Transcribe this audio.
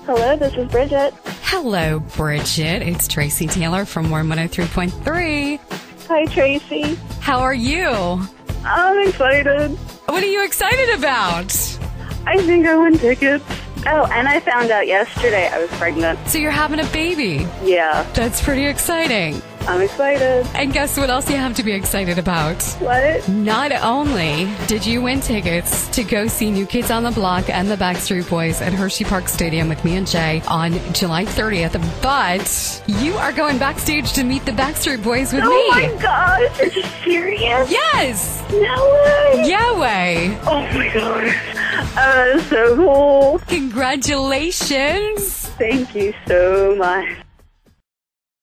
Hello, this is Bridget. Hello, Bridget. It's Traci Taylor from Warm 103.3. Hi, Tracy. How are you? I'm excited. What are you excited about? I think I won tickets. Oh, and I found out yesterday I was pregnant. So you're having a baby. Yeah. That's pretty exciting. I'm excited. And guess what else you have to be excited about? What? Not only did you win tickets to go see New Kids on the Block and the Backstreet Boys at Hershey Park Stadium with me and Jay on July 30th, but you are going backstage to meet the Backstreet Boys with me. Oh my gosh, are you serious? Yes! No way! Yeah way! Oh my gosh. That is so cool. Congratulations! Thank you so much.